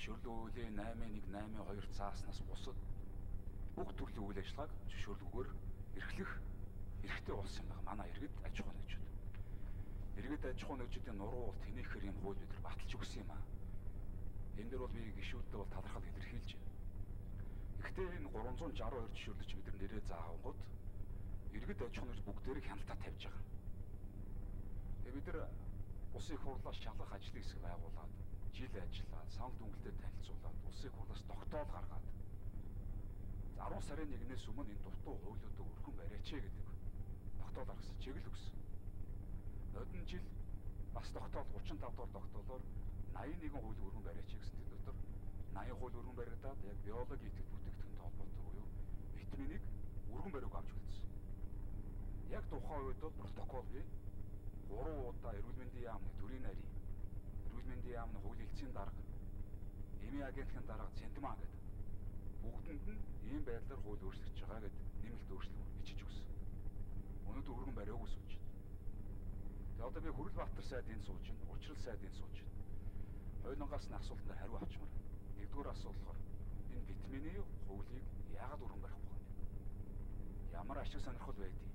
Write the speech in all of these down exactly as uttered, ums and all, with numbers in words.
зөвшөөрлөө хуулийн наймын нэг наймын хоёр цааснаас бусад бүх төрлийн үйл ажиллагааг зөвшөөрлөгөөр эрхлэх эрхтэй болсон юм байна. Манай иргэд аж ахуй нэгжүүд. Иргэд аж ахуй нэгжүүдийн нуруу бол тэнийхэр юм хууль бид нар баталж өгсөн юм аа. Энэ дээр бол би гишүүддээ бол талархал илэрхийлж байна. Гэхдээ энэ гурван зуун жаруу хоёр зөвшөөрлөж бид нар нэрээ заавангууд иргэд аж ахуй нэгж бүгдээрийг хяналтаа тавьж байгаа. Тэгээ бид нар улсын их хурлаас шалгах ажлын хэсэг байгуулад жил ажиллаад, санал дүнгэлтэд танилцуулаад, улсын их хурлаас тогтоол гаргаад арван сарын нэгнээс өмнө энэ дутуу хуулиудыг өрхөн бариач гэдэг тогтоол гаргасан, чиглэл өгсөн. Нодон жил бас тогтоол гучин тав дугаар тогтоолоор найман нэгэн хуулийг өргөн бариач гэсэн тэр дотор найман хууль өргөн баригдаад яг биологи итгэл бүтээгдэхүүн толгойтой буюу витаминийг өргөн бариуг авч үлдсэн. Яг тухайн үед бол протокол бий. Гурван удаа эрүүл мэндийн яамны төрийн нарийн, эрүүл мэндийн яамны хуулийн хэлцээний дарга, эмийн агентлагийн дарга Цэнтмаа гэдэг бүгдэнд нь ийм байдлаар хууль өөрчлөгдөж байгаа гэдэг нэмэлт өөрчлөлт бичиж өгсөн. Өнөөдөр өргөн бариагүй сууж байна. Тэгээ одоо би Хүрэлбаатар сайд энд сууж байна, Учрал сайд энд сууж байна. Хойлонгоос нь асуултанд хариу авчмаар. Нэгдүгээр асуулт болохоор энэ витамины хуулийг яагаад өргөн барихгүй юм бэ? Ямар ашиг сонирхол байдгийг.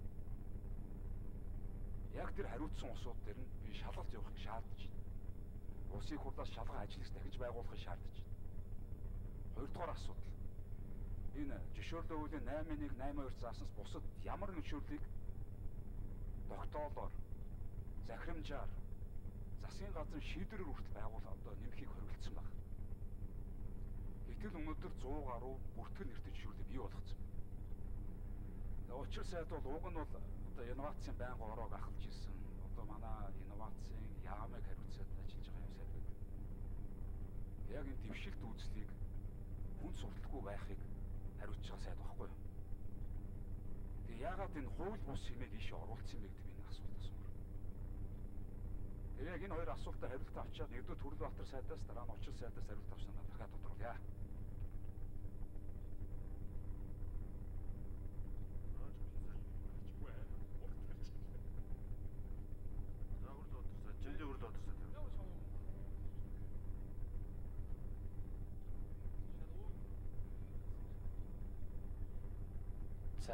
Яг тэр хариуцсан усууд дээр нь би шалгалт явуулахыг шаардаж байна. Улсын их хурлаас шалгах ажлыг дахиж байгуулахыг шаардаж байна. Хоёрдугаар асуудал. Энэ зөвшөөрлөө хуулийн найман нэг найман хоёр зааснаас бусад ямар нэгэн зөвшөөрлийг тогтоолоор, захирамжаар, засгийн газрын шийдвэрээр хүртэл байгуулах одоо нэмэхийг хориглосон байна. Гэтэл өнөөдөр сто гаруй бүртгэл нэртэй зөвшөөрлөд бий болгоцсон. Тэгээ учир сайд бол уг нь бол одоо инновацийн байнга ороог ахалж ирсэн. Одоо манай инновацийн яамыг хариуцаад ажиллаж байгаа юм сайд гэдэг. Яг энэ дэвшилт үзлийг хүн сурталгүй байхыг хариуцж байгаа сайд багхгүй юу? Тэгээ яагаад энэ хууль бус хэмээг ийшээ оруулсан бэ гэдэг энэ асуулт асуув. Тэгээ яг энэ хоёр асуултад хариулт авчаад нэгдүгээр Хүрэлбаатар сайдаас дараа нь Учрал сайдаас хариулт авснаа дахиад тодруулъя. За.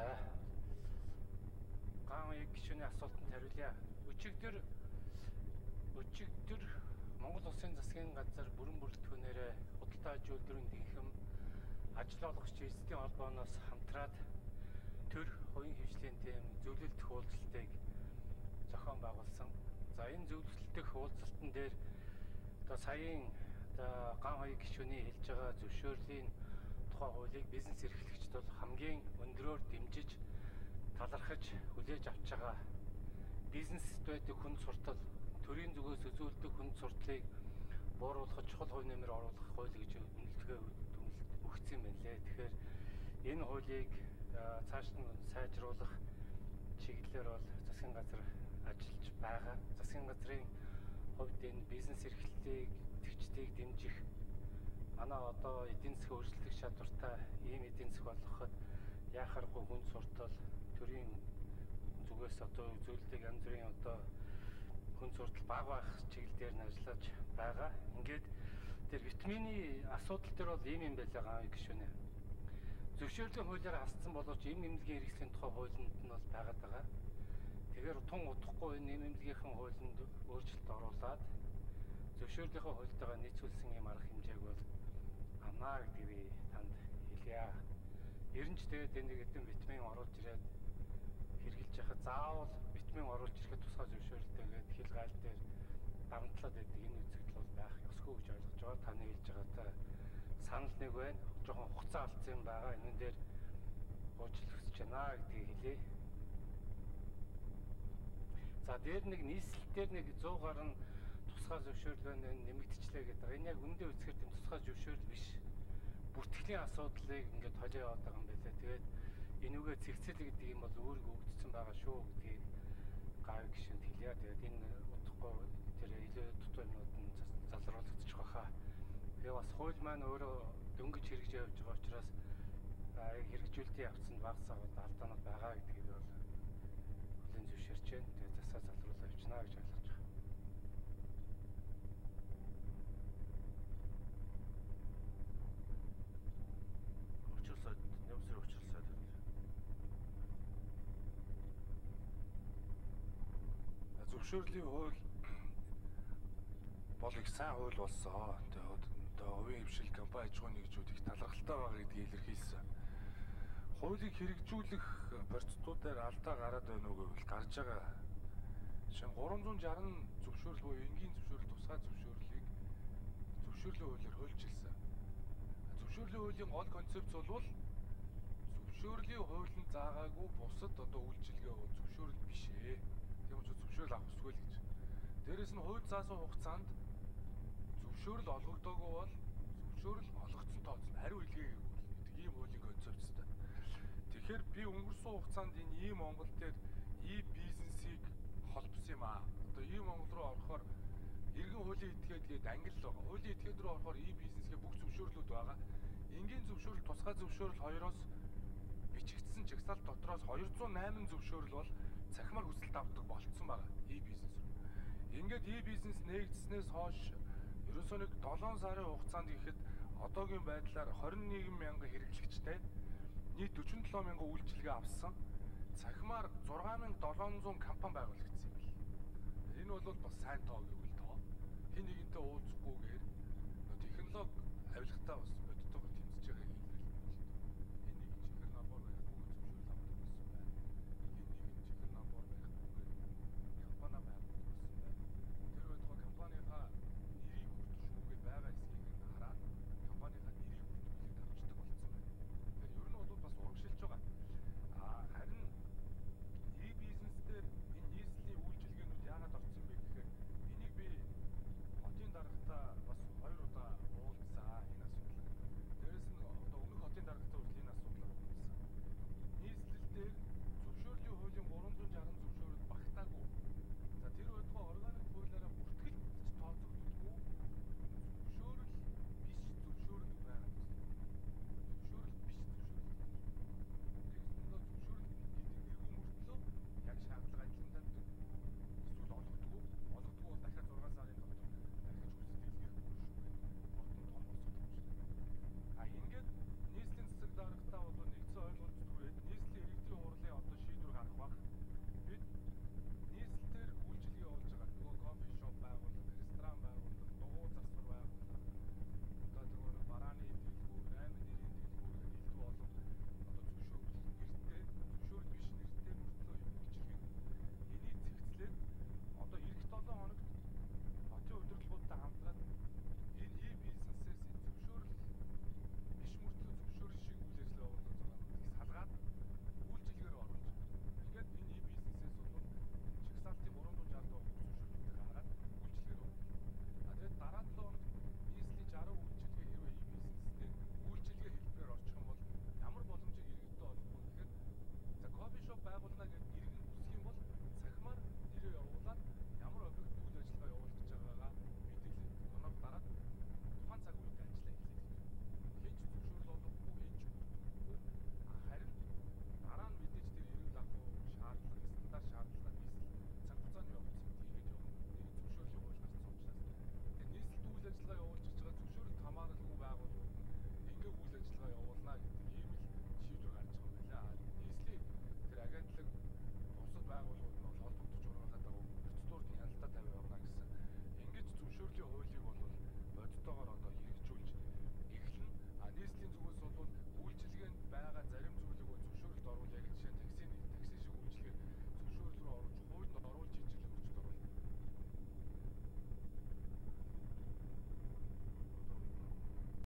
Гаан аяг гишүүний асуултанд хариулъя. Өчигдөр өчигдөр Монгол Улсын засгийн газар бүрэн бүрэлдэхүүнээрээ худалдаа аж үйлдвэрийн дэхэм ажил олгогч эзэдийн холбооноос хамтраад төр хоёрын хвшлийн тэм зөвлөлдөх уулзалтыг зохион байгуулсан. За энэ зөвлөлтөх уулзалтан дээр одоо саяын одоо Гаан аяг гишүүний хэлж байгаа зөвшөөрлийн тухай хуулийг бизнес эрхлэгчд бол хамгийн өндөрөөр дэмжиж талархаж хүлээж авч байгаа. Бизнест байдаг хүнд суртал, төрийн зүгээс үзүүлдэг хүнд суртлыг бууруулах чухал хувь нэмэр оруулах хууль гэж үнэлгээ өгсөн юм байна лээ. Тэгэхээр энэ хуулийг цааш нь сайжруулах чиглэлээр бол засгийн газар ажиллаж байгаа. Засгийн газрын хувьд энэ бизнес эрхлэлийг төвчдийг дэмжих манай одоо эдийн засгийн өөрчлөлтөх чадвартай ийм эдийн засаг болгоход яхахгүй хүнд суртал төрийн зүгээс одоо зөвлөдөг янз бүрийн одоо хүнд суртал бага байх чиглэл дээр нь ажиллаж байгаа. Ингээд тэр витамины асуудал дээр бол ийм юм байлаа гаан гişүнэ. Зөвшөөрлийн хуулиар хассан боловч эм эмнэлгийн хэрэгслийн тухай хуулинд нь бол байгаад байгаа. Тэгэхээр тун удахгүй энэ эм эмнэлгийнхэн хуулинд өөрчлөлт оруулаад зөвшөөрлийнхөө хуультайгаа нийцүүлсэн юм арга хэмжээг бол амнаа гэдгийг танд хэлье. Ерөнч тэгээд энэ хэдэн витамин оруулж ирээд хэрглэж яхад заавал витамин оруулж ирэхэд тусгай зөвшөөрөлтэйгээд хил гайл дээр дарамтлаад байдаг энэ үзэгдэл бол байх ёсгүй гэж ойлгож байгаа. Таны хэлж байгаатай санал нэг байна. Жохон хугацаа алдсан юм байгаа. Энэ дээр уучлал хүсэж байна гэдгийг хэлье. За дээр нэг нийслэлээр нэг сто гаруй тусгай зөвшөөрлөө нэмэгдчихлээ гэдэг. Энэ яг үндэ үзэхээр тийм тусгай зөвшөөрөл биш. Бүртгэлийн асуудлыг ингээд толио яваад байгаа юм байлаа. Тэгээд энүүгээ цэгцэл гэдэг юм бол өөрийгөө өгдсөн байгаа шүү гэдгийг гаав гişүнд хэлье. Тэгээд энэ утгагүй тэр илүү дутуу юмнууд нь залруулагдчих واخа. Тэгээ бас хууль маань өөрөө дөнгөж хэрэгжиж явж байгаа учраас хэрэгжүүлэлтийн явцанд баг цагт алдаанууд байгаа гэдгийг бол хүлээн зөвшөөрч байна. Тэгээд засаа залруулаа явчихна гэж ойлгож байна. зөвшөөрлийн хууль бол их сайн хууль болсон. Тэгээ хувийн хвшил компани аж ахуйн нэгжүүд их талархалтай байгаа гэдгийг илэрхийлсэн. Хуулийг хэрэгжүүлэх процедуруудаар алдаа гараад байна уу гэвэл гарч байгаа. Жишээ нь гурван зуун шарсан зөвшөөрөл буюу энгийн зөвшөөрөл, тусгай зөвшөөрлийг зөвшөөрлийн хуулиар хуульчилсан. Зөвшөөрлийн хуулийн гол концепц бол зөвшөөрлийн хуулинд заагаагүй бусад одоо үйлчилгээ бол зөвшөөрөл биш ээ. Тийм учраас зөвшөөрөл авах ёсгүй л гэж. Дээрээс нь хууль заасан хугацаанд зөвшөөрөл олгогдоогүй бол зөвшөөрөл олгогдсон тооцно хариу илгээгээгүй гэдэг ийм хуулийн концепцтэй. Тэгэхээр би өнгөрсөн хугацаанд энэ ийм Монгол дээр e-бизнесийг холбосон юм аа. Одоо e-Монгол руу орохоор иргэн хуулийн этгээд гээд англи л байгаа. Хуулийн этгээд рүү орохоор e-бизнесгээ бүх зөвшөөрлүүд байгаа. Энгийн зөвшөөрөл, тусгай зөвшөөрөл хоёроос бичигдсэн жагсаалт дотроос хоёр зуун найман зөвшөөрөл бол цахимаар хүсэлт авдаг болцсон байгаа e-бизнес рүү. Ингээд e-бизнес нэгдснээс хойш ерөөсөө нэг долоон сарын хугацаанд гэхэд одоогийн байдлаар хорин нэгэн мянган хэрэглэгчтэй нийт дөрвөн долоо мянган үйлчилгээ авсан цахимаар зургаан мянга долоон зуун компани байгуулагдсан юм байна. Энэ бол бас сайн тоо гэвэл тоо. Хэн нэгэнтэй уулзахгүйгээр